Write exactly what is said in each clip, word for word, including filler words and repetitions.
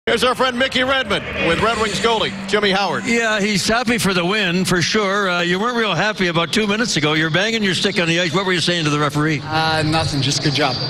Here's our friend Mickey Redmond with Red Wings goalie Jimmy Howard. Yeah, he's happy for the win, for sure. Uh, you weren't real happy about two minutes ago. You're banging your stick on the ice. What were you saying to the referee? Uh, nothing, just good job.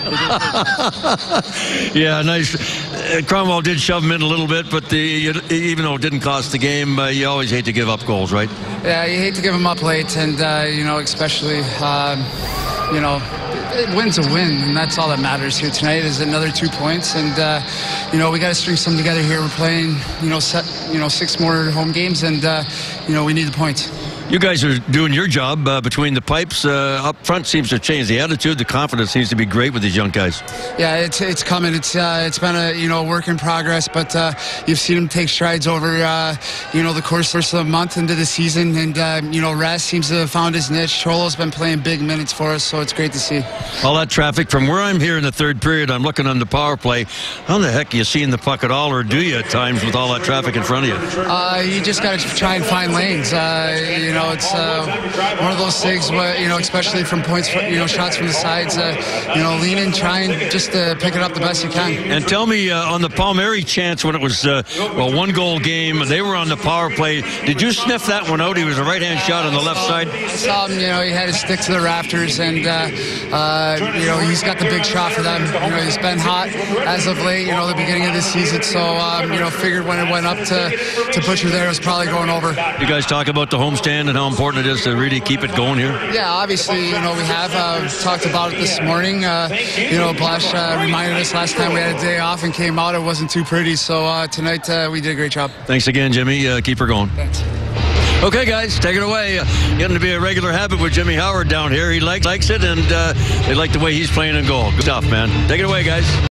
Yeah, nice. Uh, Cromwell did shove him in a little bit, but the, you, even though it didn't cost the game, uh, you always hate to give up goals, right? Yeah, you hate to give them up late, and, uh, you know, especially, um, you know, it win's a win, and that's all that matters here tonight is another two points. And, uh, you know, we got to string some together here. We're playing, you know, set, you know, six more home games, and, uh, you know, we need the points. You guys are doing your job uh, between the pipes. Uh, up front seems to change. The attitude, the confidence seems to be great with these young guys. Yeah, it's it's coming. It's uh, it's been a you know work in progress, but uh, you've seen them take strides over uh, you know the course of the month into the season, and uh, you know Ras seems to have found his niche. Cholo's been playing big minutes for us, so it's great to see. All that traffic from where I'm here in the third period, I'm looking on the power play. How the heck are you seeing the puck at all, or do you at times with all that traffic in front of you? Uh, you just got to try and find lanes. Uh, you know, it's. Uh, One of those things where, you know, especially from points, you know, shots from the sides, uh, you know, lean in, try and just uh, pick it up the best you can. And tell me, uh, on the Palmieri chance when it was, uh, well, one goal game, they were on the power play. Did you sniff that one out? He was a right-hand shot on the left side. I saw him, you know, he had his stick to the rafters, and, uh, uh, you know, he's got the big shot for them. You know, he's been hot as of late, you know, the beginning of this season. So, um, you know, figured when it went up to, to Butcher there, it was probably going over. You guys talk about the homestand and how important it is to really keep it going here? Yeah, obviously, you know, we have uh, talked about it this morning. Uh, you know, Blash uh, reminded us last time we had a day off and came out. It wasn't too pretty. So uh, tonight uh, we did a great job. Thanks again, Jimmy. Uh, keep her going. Thanks. Okay, guys, take it away. Uh, getting to be a regular habit with Jimmy Howard down here. He likes, likes it, and uh, they like the way he's playing in goal. Good stuff, man. Take it away, guys.